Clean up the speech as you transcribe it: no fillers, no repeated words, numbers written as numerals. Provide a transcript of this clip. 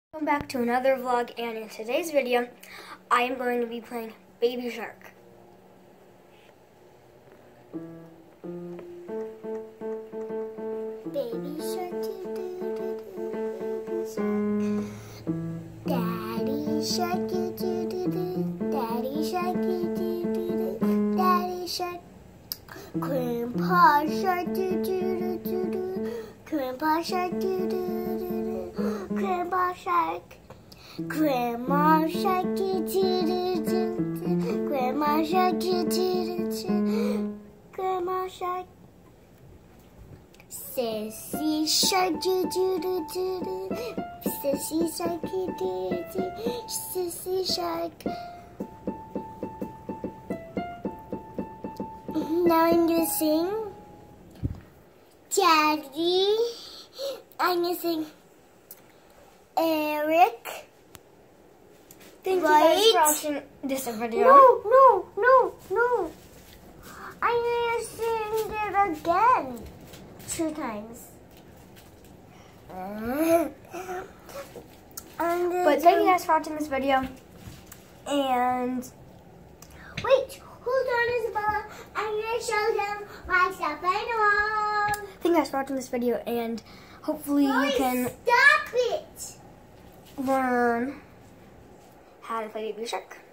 Welcome back to another vlog, and in today's video I am going to be playing Baby Shark. Baby shark, baby shark, daddy shark, daddy shark, daddy shark, grandpa shark, grandpa shark, grandpa shark, grandma shark, grandma shark, grandma shark, sissy shark, sissy shark, sissy shark. Now I'm gonna sing. Daddy, I'm gonna sing. Eric. Thank you guys for watching this video. No. I'm gonna sing it again 2 times. But thank you guys for watching this video. And wait, hold on, Isabella. I'm gonna show them my stuff I know. thank you guys for watching this video, and hopefully you can Stop it! learn how to play Baby Shark.